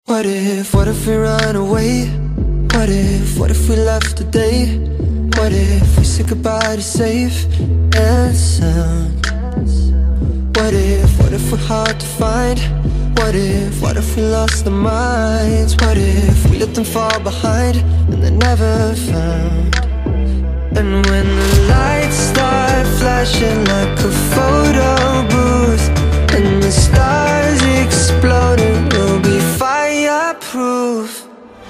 What if we run away? What if we left today? What if we said goodbye to safe and sound? What if we're hard to find? What if we lost our minds? What if we let them fall behind and they're never found? And when the lights start flashing like a photo booth and the stars exploding, we'll be fireproof.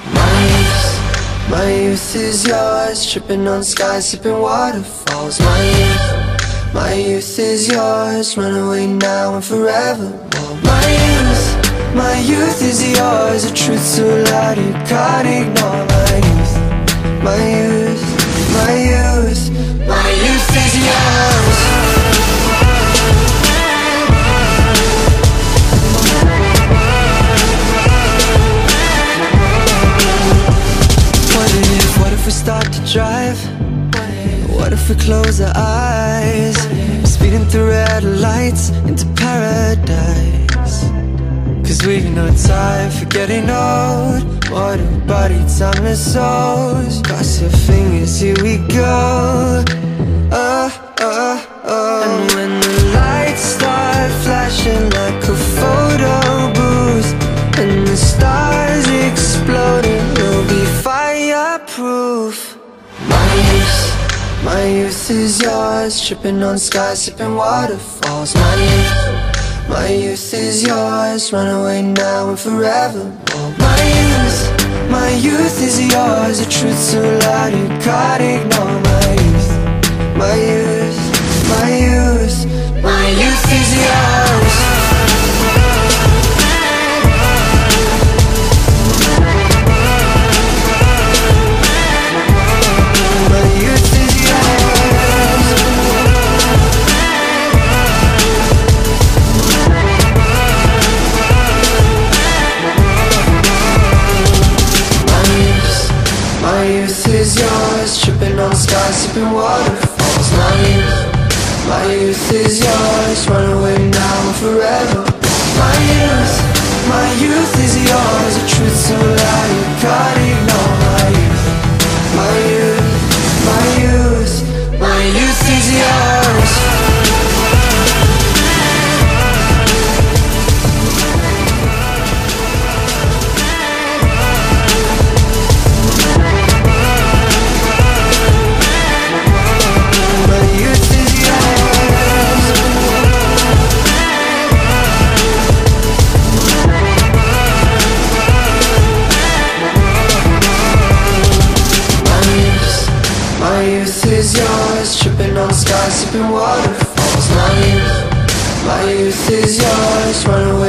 My youth is yours, tripping on skies, sipping waterfalls. My youth is yours, run away now and forevermore. My youth is yours, a truth so loud you can't ignore. My youth is yours. What if we start to drive? What if we close our eyes? Speeding through red lights into paradise. Cause we've no time for getting old. Mortal body, timeless souls. Cross your fingers, here we go. And when the lights start flashing like a photo booth and the stars exploding, we'll be fireproof. My youth is yours, tripping on skies, sipping waterfalls. My youth is yours, run away now and forevermore. My youth is yours, a truth so loud you can't ignore. My youth is yours. My youth is yours, tripping on skies, sipping waterfalls. My youth is yours, run away now and forever. My youth is yours, a truth so loud you can't ignore. My youth is yours. My youth is yours, tripping on skies, sipping waterfalls. My youth is yours, run away